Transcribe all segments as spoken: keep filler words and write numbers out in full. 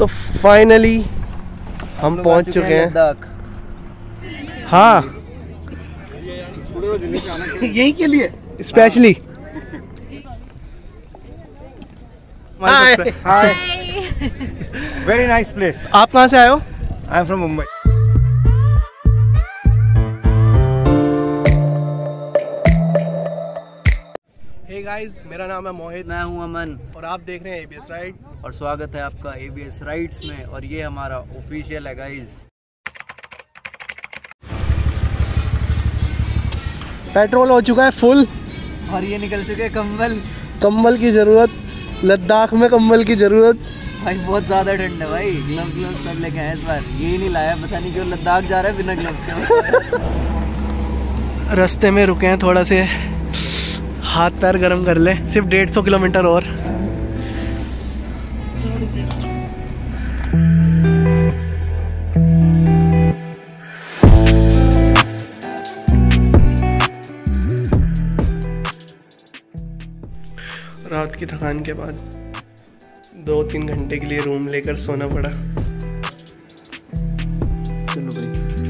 तो फाइनली हम पहुंच चुके हैं लद्दाख। हाँ यही के लिए specially. Hi hi, very nice place. आप कहाँ से आए हो? I am from Mumbai. Hey guys, मेरा नाम है मोहित, मैं हूं अमन और आप देख रहे हैं एबीएस राइड। और स्वागत है आपका एबीएस राइड्स में। और ये हमारा ऑफिशियल है गाइस। पेट्रोल हो चुका है फुल और ये निकल चुके कंबल। कंबल की जरूरत, लद्दाख में कंबल की जरूरत। भाई बहुत ज्यादा ठंड है भाई। ग्लव ग्लव सब लेके आए इस बार। ये नहीं लाया, पता नहीं क्यों लद्दाख जा रहा है बिना ग्लव्स के। रास्ते में रुके हैं, थोड़ा से हाथ पैर गरम कर ले। सिर्फ डेढ़ सौ किलोमीटर और। रात की थकान के बाद दो तीन घंटे के लिए रूम लेकर सोना पड़ा। चलो भाई।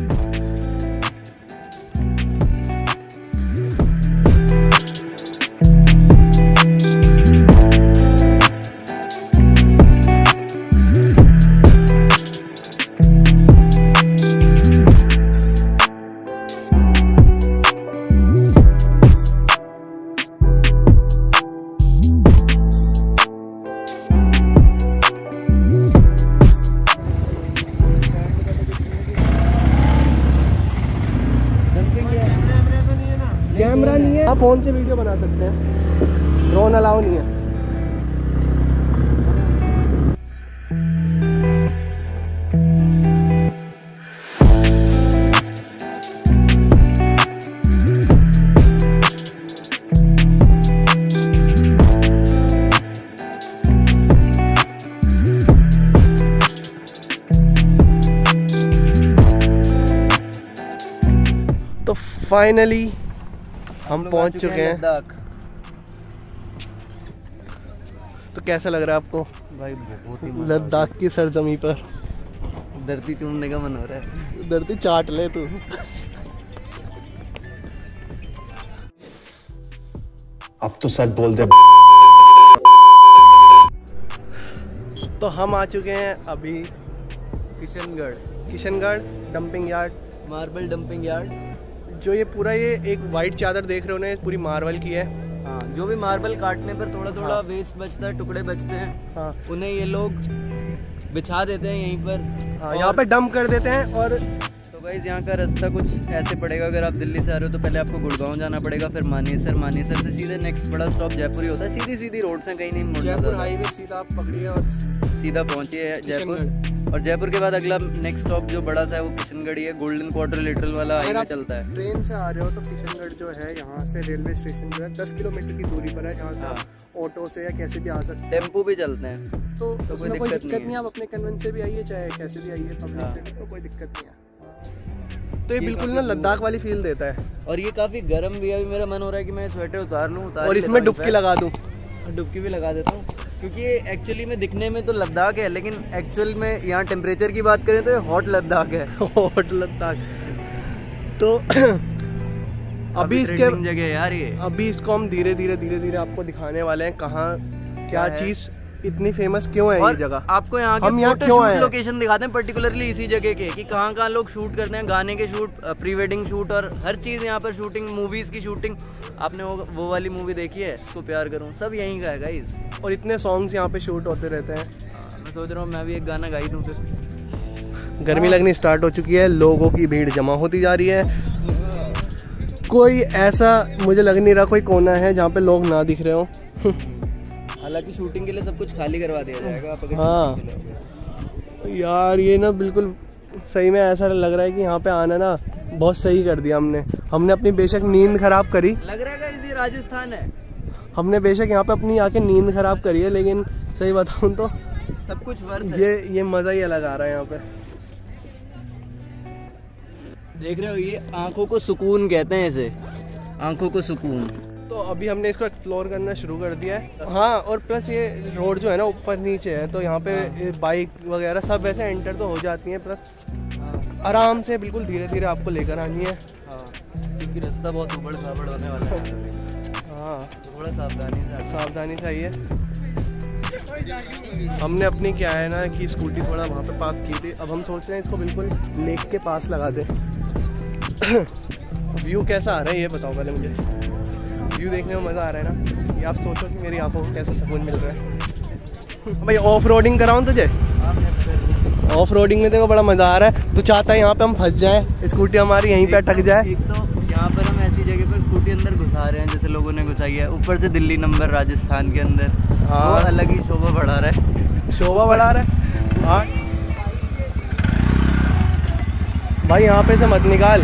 कैमरा नहीं है, आप फोन से वीडियो बना सकते हैं, ड्रोन अलाउ नहीं है। तो फाइनली हम पहुंच चुके हैं लद्दाख। तो कैसा लग रहा है आपको भाई? बहुत ही लद्दाख की सरजमी पर धरती चूमने का मन हो रहा है। धरती चाट ले तू। अब तो सच बोल दे। तो हम आ चुके हैं अभी Kishangarh Kishangarh dumping yard, marble dumping yard. जो ये पूरा ये एक वाइट चादर देख रहे हो ना, पूरी मार्बल की है। हाँ, जो भी मार्बल काटने पर थोड़ा थोड़ा हाँ। वेस्ट बचता है, टुकड़े बचते हैं, हाँ उन्हें ये लोग बिछा देते हैं यहीं पर। हाँ, यहाँ पे डंप कर देते हैं। और तो गाइस यहाँ का रास्ता कुछ ऐसे पड़ेगा। अगर आप दिल्ली से आ रहे हो तो पहले आपको गुड़गांव जाना पड़ेगा, फिर मानेसर, मानेसर से सीधे नेक्स्ट बड़ा स्टॉप जयपुर ही होता है। सीधी सीधी रोड से कहीं नहीं मुड़ना। जयपुर हाईवे सीधा आप पकड़िए और सीधा पहुँचिए जयपुर। और जयपुर के बाद अगला नेक्स्ट स्टॉप जो बड़ा सा है वो किशनगढ़ ही है। गोल्डन क्वार्टर लिटरल वाला हाईवे चलता है। ट्रेन से आ रहे हो तो किशनगढ़ जो है यहाँ से रेलवे स्टेशन जो है दस किलोमीटर की दूरी पर है, जहाँ से आप ऑटो से या कैसे भी आ सकते हैं। टेम्पो भी चलते हैं, तो, तो उसमें कोई दिक्कत नहीं है। आप अपने कन्वेंस से भी आइए, चाहे कैसे भी आइए, पब्लिक से भी, तो कोई दिक्कत नहीं है। तो ये बिल्कुल ना लद्दाख वाली फील देता है। और ये काफी गर्म भी है। अभी मेरा मन हो रहा है कि मैं स्वेटर उतार लूँ, उतार और इसमें डुबकी लगा दूँ। डुबकी भी लगा देता हूँ, क्योंकि ये एक्चुअली में दिखने में तो लद्दाख है, लेकिन एक्चुअल में यहाँ टेम्परेचर की बात करें तो ये हॉट लद्दाख है। हॉट लद्दाख। तो अभी इसके जगह है यार ये। अभी इसको हम धीरे धीरे धीरे धीरे आपको दिखाने वाले हैं कहाँ क्या चीज इतनी फेमस क्यों है ये जगह। आपको यहाँ के हम यहाँ क्यों आए हैं? लोकेशन दिखाते हैं पर्टिकुलरली इसी जगह के, कि कहाँ कहाँ लोग शूट करते हैं, गाने के शूट, प्री वेडिंग शूट और हर चीज़ यहाँ पर शूटिंग, मूवीज की शूटिंग। आपने वो वो वाली मूवी देखी है, उसको प्यार करूँ, सब यहीं का है गाइस। और इतने सॉन्ग्स यहाँ पे शूट होते रहते हैं। मैं सोच रहा हूँ मैं भी एक गाना गा ही दूँ फिर। गर्मी लगनी स्टार्ट हो चुकी है, लोगों की भीड़ जमा होती जा रही है। कोई ऐसा मुझे लग नहीं रहा कोई कोना है जहाँ पे लोग ना दिख रहे हो। हालांकि शूटिंग के लिए सब कुछ खाली करवा दिया जाएगा। आप अगर हाँ यार, ये ना बिल्कुल सही में ऐसा लग रहा है कि यहाँ पे आना ना बहुत सही कर दिया हमने। हमने अपनी बेशक नींद खराब करी, लग रहा है इसी राजस्थान है। हमने बेशक यहाँ पे अपनी आके नींद खराब करी है, लेकिन सही बताऊँ तो सब कुछ वर्थ ये ये मजा ही अलग आ रहा है यहाँ पे। देख रहे हो, ये आंखों को सुकून कहते हैं इसे, आंखों को सुकून। तो तो अभी हमने इसको एक्सप्लोर करना शुरू कर दिया है। हाँ, और प्लस ये रोड जो है ना ऊपर नीचे है, तो यहाँ पे बाइक वगैरह सब वैसे एंटर तो हो जाती हैं, प्लस आराम से बिल्कुल धीरे धीरे आपको लेकर आनी है। हाँ, क्योंकि रास्ता बहुत उबड़ खाबड़ होने वाला है। हाँ, थोड़ा सावधानी से सावधानी चाहिए। हमने अपनी क्या है ना कि स्कूटी थोड़ा वहाँ पे पार्क की थी, अब हम सोच रहे हैं इसको बिल्कुल लेक के पास लगा दें। व्यू कैसा आ रहा है ये बताओ पहले मुझे। व्यू देखने में मज़ा आ रहा है ना? ये आप सोचो कि मेरी आंखों को कैसा सुकून मिल रहा है। भाई ऑफ रोडिंग कराऊँ तुझे? ऑफ रोडिंग में देखो बड़ा मज़ा आ रहा है। तू चाहता है यहाँ पे हम फंस जाएं, स्कूटी हमारी यहीं पे अटक जाए। एक तो यहाँ पर हम ऐसी जगह पर स्कूटी अंदर घुसा रहे हैं जैसे लोगों ने घुसाई है, ऊपर से दिल्ली नंबर राजस्थान के अंदर। हाँ, वो अलग ही शोभा बढ़ा रहा है। शोभा बढ़ा रहा है। हाँ भाई, यहाँ पे से मत निकाल।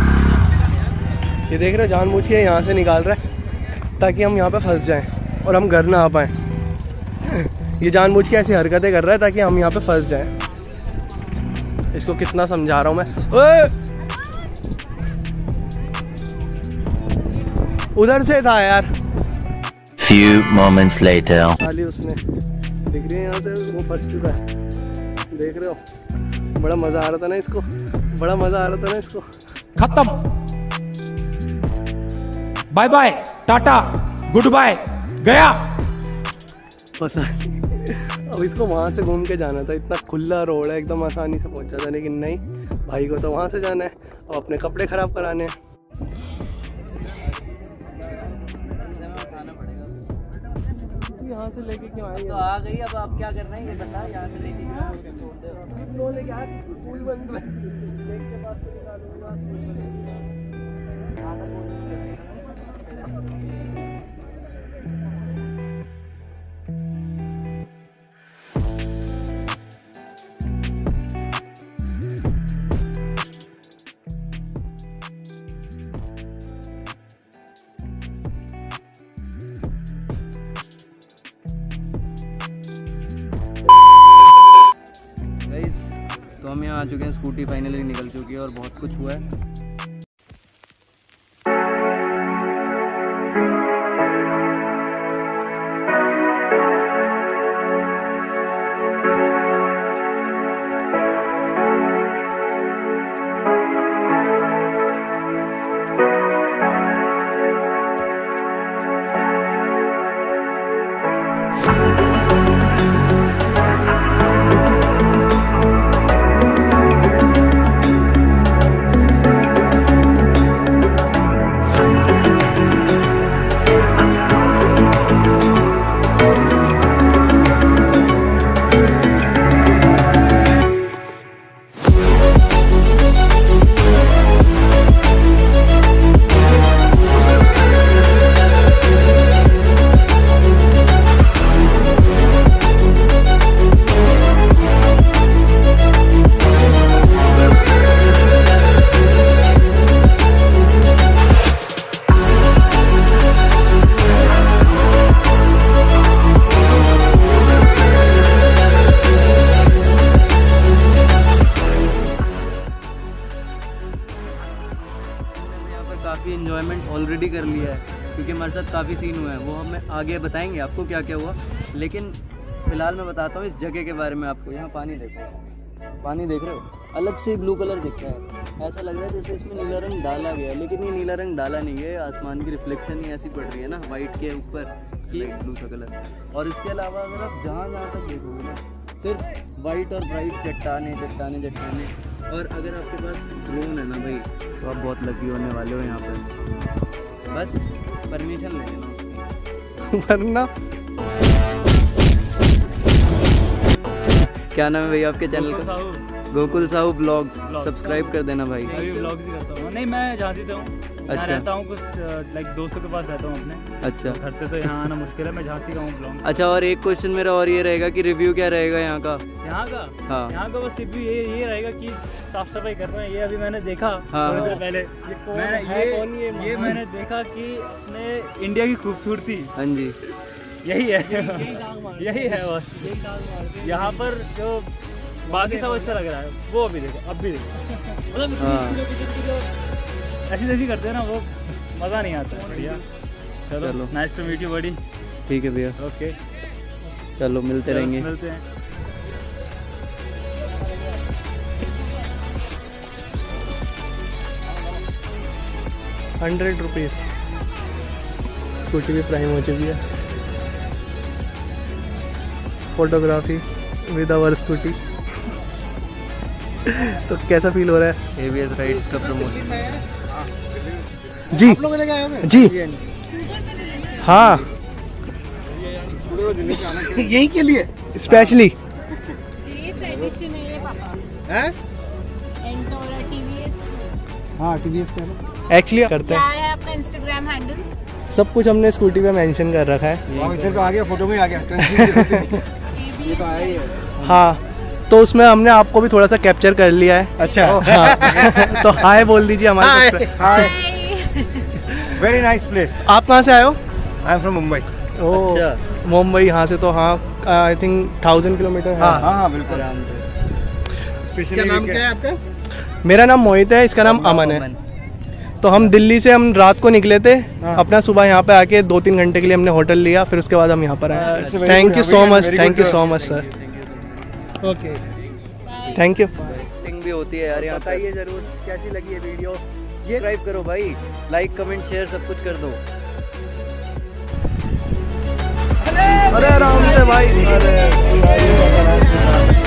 ये देख रहे हो, जानबूझ के यहाँ से निकाल रहा है ताकि हम यहाँ पे फंस जाएं और हम घर ना आ पाएं। ये जानबूझ के ऐसी हरकतें कर रहा है ताकि हम यहाँ पे फंस जाएं। इसको कितना समझा रहा हूँ मैं। ओए! उधर से था यार। Few moments later. खाली उसने दिख रही है यहाँ से, वो फंस चुका है। देख रहे हो, बड़ा मजा आ रहा था ना इसको, बड़ा मजा आ रहा था ना इसको। खत्म, बाय बाय, टाटा, गुड बाय, गया। फंसा। अब इसको वहाँ से घूम के जाना था, इतना खुला रोड है, एकदम आसानी से पहुँचा था, लेकिन नहीं, भाई को तो वहाँ से जाना है और अपने कपड़े खराब कराने हैं। यहाँ से लेके क्यों आए? तो आ गई, अब आप क्या करना है ये बता। यहाँ से लेके क्यों लेके आए? पुल बन रहा है, लेक के पास से निकालूंगा। तो हम यहाँ आ चुके हैं, स्कूटी फाइनली निकल चुकी है और बहुत कुछ हुआ है। काफ़ी इन्जॉयमेंट ऑलरेडी कर लिया है, क्योंकि हमारे साथ काफ़ी सीन हुए हैं, वो हमें आगे बताएंगे आपको क्या क्या हुआ। लेकिन फ़िलहाल मैं बताता हूँ इस जगह के बारे में आपको। यहाँ पानी देखो, पानी देख रहे हो, अलग से ब्लू कलर दिख रहा है, ऐसा लग रहा है जैसे इसमें नीला रंग डाला गया है, लेकिन ये नीला रंग डाला नहीं है, आसमान की रिफ्लेक्शन ही ऐसी पड़ रही है ना वाइट के ऊपर, लाइट ब्लू सा कलर। और इसके अलावा अगर आप जहाँ जहाँ तक देखोगे ना, सिर्फ वाइट और ब्राइट चट्टाने चट्टाने चट्टाने। और अगर आपके पास ड्रोन है ना भाई, तो आप बहुत लकी होने वाले हो यहाँ पर। बस परमिशन ले लेना वरना। क्या नाम है भाई आपके चैनल का? गोकुल साहू ब्लॉग्स। सब्सक्राइब कर देना भाई। मैं भी ब्लॉग्स ही करता हूँ। नहीं, मैं झांसी से हूँ। अच्छा, रहता हूँ कुछ लाइक दोस्तों के पास रहता हूँ अपने। अच्छा, घर से तो यहाँ आना मुश्किल है, मैं झांसी का हूँ ब्लॉग। अच्छा, और एक क्वेश्चन मेरा और ये रहेगा कि रिव्यू क्या रहेगा यहाँ का? यहाँ का हाँ, यहाँ का बस रिव्यू ये ये रहेगा कि साफ सफाई कर रहे हैं। ये अभी मैंने देखा हाँ, थोड़ी देर पहले, मैंने ये ये मैंने देखा कि अपने इंडिया की खूबसूरती, हाँ जी, यही है, यही है बस। यहाँ पर जो बाकी सब अच्छा लग रहा है वो अभी देखो, अब भी देखो, मतलब ऐसी जैसी करते हैं ना, वो मज़ा नहीं आता है। बढ़िया, चलो चलो। नाइस टू मीट यू बड़ी। ठीक है भैया, ओके चलो मिलते रहेंगे। मिलते हैं। हंड्रेड रुपीज़ स्कूटी भी प्राइम हो चुकी है। Photography with our scooty. तो कैसा फील हो रहा है? एवीएस राइड्स का प्रमोशन। जी जी हाँ यही के लिए स्पेशली एडिशन है ये पापा। हैं? एंटोरा टीवीएस। हाँ टीवीएस पे एक्चुअली करते क्या हैं है आपका इंस्टाग्राम हैंडल? सब कुछ हमने स्कूटी पे मेंशन कर रखा है। इधर तो आ गया, फोटो में आ गया। ये तो आया ही है। हाँ तो उसमें हमने आपको भी थोड़ा सा कैप्चर कर लिया है। अच्छा हाँ। तो हाय बोल दीजिए हमारे उस पे। Hi, very nice place. आप कहाँ से आए हो? I am from Mumbai. Oh, अच्छा। मुंबई यहाँ से तो हाँ आई थिंक थाउजेंड किलोमीटर है। हाँ हाँ बिल्कुल। आराम से। क्या नाम क्या है आपका? मेरा नाम मोहित है, इसका नाम अमन है। तो हम दिल्ली से हम रात को निकले थे, अपना सुबह यहाँ पे आके दो तीन घंटे के लिए हमने होटल लिया, फिर उसके बाद हम यहाँ पर आए। It's very thank good, you so very much, good, thank you very so good. Much sir. Okay thank you. भी होती है यार यहाँ पे। बताइए जरूर कैसी लगी ये वीडियो। सब्सक्राइब करो भाई, लाइक कमेंट शेयर सब कुछ कर दो। अरे आराम से भाई, अरे